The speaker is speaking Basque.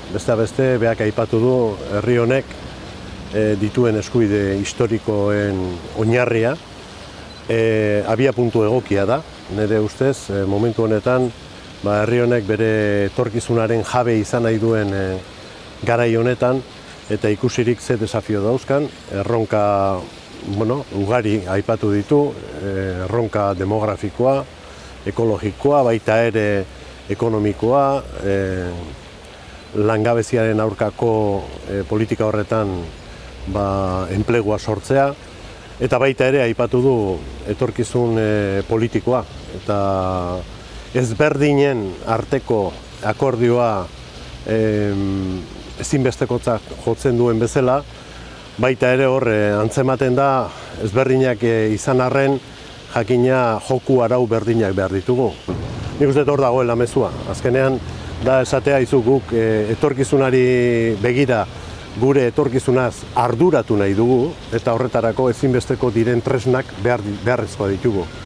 besteak beste, beak aipatu du herri honek dituen eskubide historikoen oinarria, abiapuntu egokia da, nire ustez, momentu honetan, herri honek bere etorkizunaren jabe izan nahi duen garai honetan, eta ikusirik ze desafio dauzkan, erronka ugari aipatu ditu, erronka demografikoa, ekologikoa, baita ere ekonomikoa, langabeziaren aurkako politika horretan enplegua sortzea, eta baita ere aipatu du etorkizun politikoa, eta ezberdinen arteko akordioa ezinbestekotzat jotzen duen bezala, baita ere hor antzematen da ezberdinak izan arren jakina joku arau berdinak behar ditugu. Nik uste hor dagoela mezua. Azkenean da esatea izu guk etorkizunari begira gure etorkizunaz arduratu nahi dugu eta horretarako ezinbesteko diren tresnak beharrezkoa ditugu.